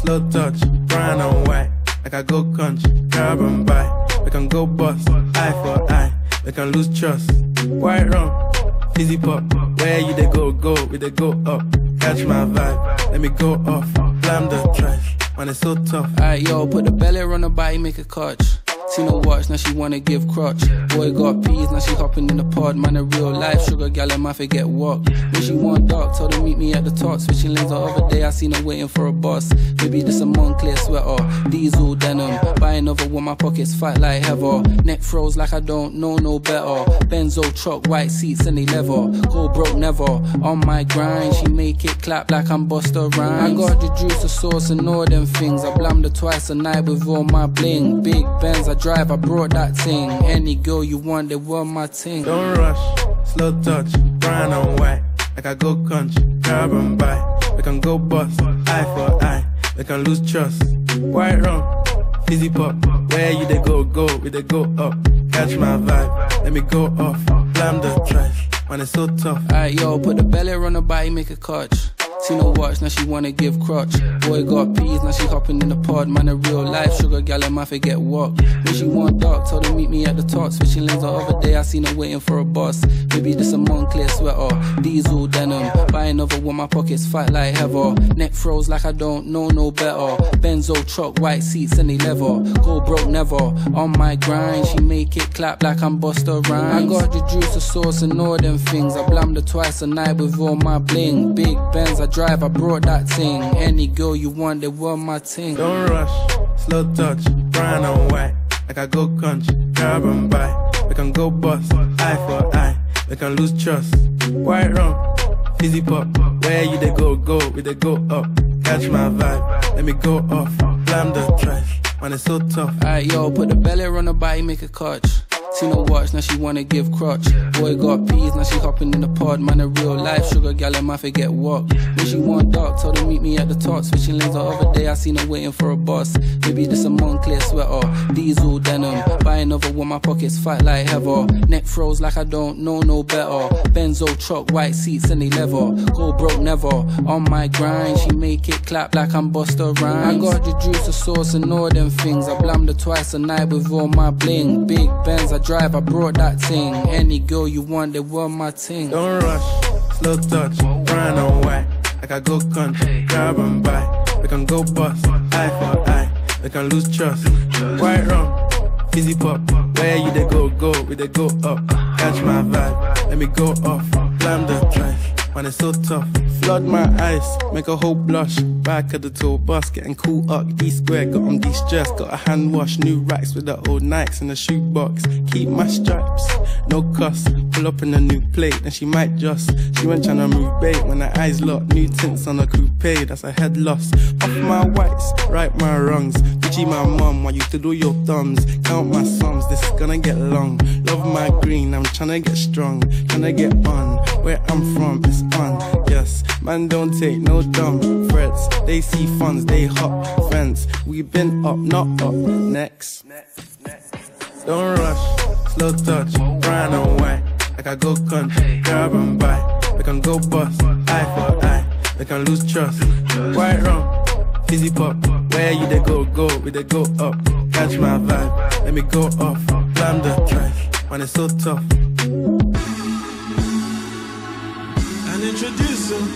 slow touch, brown and white. Like I go country, grab and buy. We can go bust, eye for eye. We can lose trust. White rum, fizzy pop. Where you they go, we they go up. Catch my vibe, let me go off. Blam the trash, man it's so tough. Alright yo, put the belly on her body, make a catch. Seen her watch, now she wanna give crutch. Boy got peas, now she hopping in the pod. Man a real life sugar gal, and my forget walk. When she want dark, told her meet me at the top. Switching lanes the other day, I seen her waiting for a bus. Maybe this a Moncler sweater, diesel denim. Buy another one, my pockets fat like heather. Neck froze like I don't know no better. Benzo truck, white seats and they leather. Go broke never, on my grind. She make it clap like I'm Busta Rhymes. I got the juice, the sauce and all them things. I blammed her twice a night with all my bling. Big Benz, I drive, I brought that thing. Any girl you want, they were my thing. Don't rush, slow touch, brown and white. Like I go country, grab and buy. We can go bust, eye for eye. We can lose trust. White rum, fizzy pop. Where you they go, we they go up. Catch my vibe, let me go off. Blam the trash, man it's so tough. Alright yo, put the belly on her body, make a catch. Seen her watch, now she wanna give crutch. Boy got peas, now she hopping in the pod. Man a real life sugar gal, and my forget walk. When she want dark, told her meet me at the top. Switching lanes the other day, I seen her waiting for a bus. Maybe this a Moncler sweater, diesel denim. Buy another one, my pockets fat like heather. Neck froze like I don't know no better. Benzo truck, white seats and they leather. Go broke never, on my grind. She make it clap like I'm Busta Rhymes. I got the juice, the sauce and all them things. I blammed her twice a night with all my bling. Big Benz, I drive, I brought that thing. Any girl you want, they were my thing. Don't rush, slow touch, brown and white. Like I go country, grab and buy. We can go bust, eye for eye. We can lose trust. White rum, fizzy pop. Where you they go, we they go up. Catch my vibe, let me go off. Blam the trash, man it's so tough. Alright yo, put the belly on her body, make a catch. Seen her watch, now she wanna give crutch. Boy got peas, now she hopping in the pod. Man a real life sugar gal, and my forget walk. When she want dark, told her meet me at the top. Switching lanes the other day, I seen her waiting for a bus. Maybe this a Moncler sweater, diesel denim. Buy another one, my pockets fat like heather. Neck froze like I don't know no better. Benzo truck, white seats and they leather. Go broke never, on my grind. She make it clap like I'm Busta Rhymes. I got the juice, the sauce and all them things. I blammed her twice a night with all my bling. Big Benz, I drive, I brought that thing. Any girl you want, they were my thing. Don't rush, slow touch, brown and white. Like I go country, grab and buy. We can go bust, eye for eye. We can lose trust. White rum, fizzy pop. Where you they go, we they go up. Catch my vibe, let me go off. Blam the trash, man it's so tough. Flood my eyes, make a whole blush. Back of the tour bus, getting cool up. D-square, got on de-stress. Got a hand wash, new racks with the old Nikes in the shoebox. Keep my stripes, no cuss. Pull up in a new plate, and she might just. She went tryna move bait when her eyes locked. New tints on a coupe, that's a head loss. Off my whites, right my wrongs. Gucci my mum, while you do your thumbs. Count my sums, this is gonna get long. Love my green, I'm tryna get strong. Tryna get on, where I'm from, it's on. Yes, man don't take no dumb threats. They see funds, they hop fence. We been up, not up, next. Don't rush, slow touch, brown and white. Like I go country, grab and buy. We can go bust, eye for eye. We can lose trust. White rum, fizzy pop. Where you they go, we they go up. Catch my vibe, let me go off. Blam the trash, man it's so tough. And introducing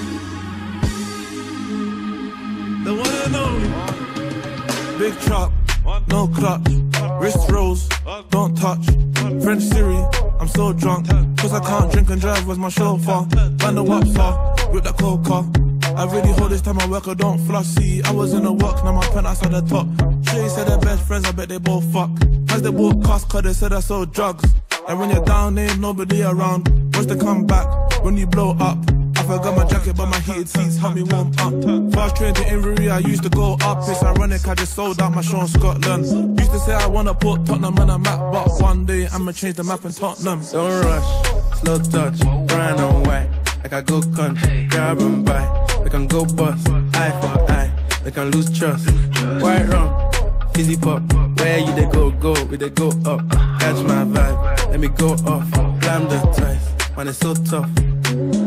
the one and only Big Truck, no clutch, wrist rolls, don't touch. French Siri, I'm so drunk, cause I can't drink and drive, where's my chauffeur? Find the waps off, with the coca. I really hold this time I work, I don't flush. See, I was in the work, now my penthouse at the top. She said they're best friends, I bet they both fuck. As they bought cars, cause they said I sold drugs. And when you're down, there ain't nobody around. Once they come back, when you blow up. I forgot my jacket, but my heated seats help me warm up. Fast train to Inverie, I used to go up. It's ironic, I just sold out my show in Scotland. Used to say I wanna put Tottenham on a map, but one day I'ma change the map in Tottenham. Don't rush, slow touch, brown and white. Like I go country, grab and buy. We can go bust, eye for eye. We can lose trust. White rum, fizzy pop. Where you they go, we they go up. Catch my vibe, let me go off. Blam the trash, man it's so tough.